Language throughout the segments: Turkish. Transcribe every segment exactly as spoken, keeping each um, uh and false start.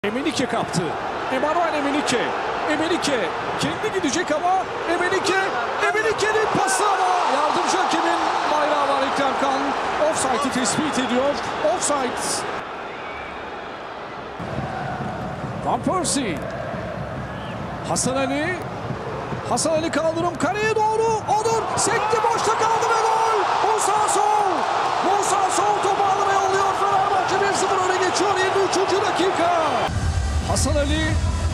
Emenike kaptı. Emanuel Emenike. Emenike kendi gidecek ama Emenike. Emenike'nin pası ama yardımcı hakemin bayrağı var. Ekrem Kan offside'ı tespit ediyor. Offside. Van Persie. Hasan Ali. Hasan Ali kaldırım kaleye doğru. Onur sekti, boşta kaldı ve gol. Musa Sol. Musa Sol topu almaya yolluyor. Fenerbahçe bir sıfır öne geçiyor. yirmi üçüncü dakika. Hasan Ali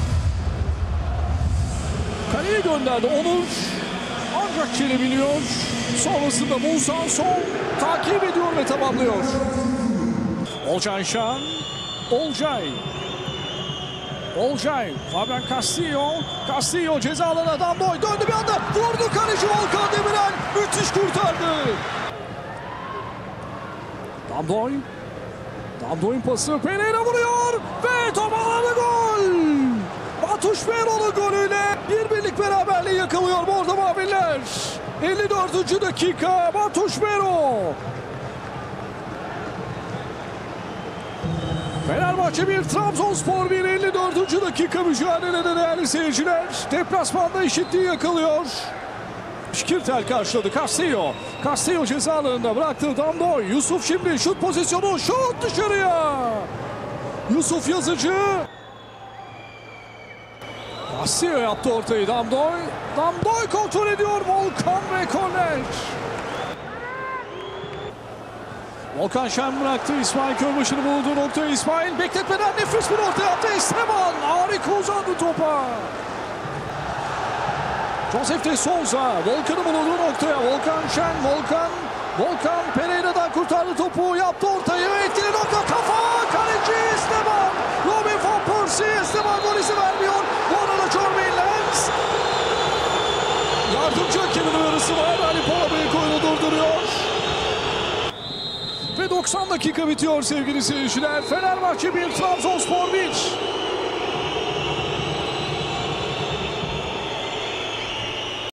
kaleye gönderdi. Onur ancak çelebiliyor. Sonrasında Musa Sol takip ediyor ve tamamlıyor. Olcay Şan. Olcay. Olcay. Fabian Castillo. Castillo ceza alanına adam boy. Döndü bir anda. Vurdu kaleci Volkan Demirel. Müthiş kurtardı. Damdoy. Damdoy'un pası Pereira vuruyor. Ve top alana gol. Batuş Beroğlu golüyle bir birlik beraberliği yakalıyor Bordo Maviller. elli dördüncü dakika Batuş Beroğlu. Fenerbahçe bir, Trabzonspor bir. elli dördüncü dakika mücadelede değerli seyirciler. Deplasmanda eşitliği yakalıyor. Şikirtel karşıladı. Castillo. Castillo ceza alanında bıraktı. Damdoy. Yusuf şimdi şut pozisyonu. Şut dışarıya. Yusuf Yazıcı. Castillo yaptı ortayı. Damdoy. Damdoy kontrol ediyor. Volkan ve korner. Volkan Şen bıraktı. İsmail Körbaşı'nı bulduğu noktaya İsmail bekletmeden nefis bir orta yaptı. Esteban harika uzandı topa. Josef de Souza Volkan'ı bulduğu noktaya. Volkan Şen. Volkan. Volkan Pereira'dan kurtardı topu. Yaptı ortayı. Etkili nokta. Kafa. Kaleci Esteban. Robin Van Persie. Esteban gol izin vermiyor. Bu arada Jormain Lens. Yardımcı hakemin uyarısı var. Ali Palabıyık oyunu durduruyor. Ve doksan dakika bitiyor sevgili seyirciler. Fenerbahçe bir, Trabzonspor bir.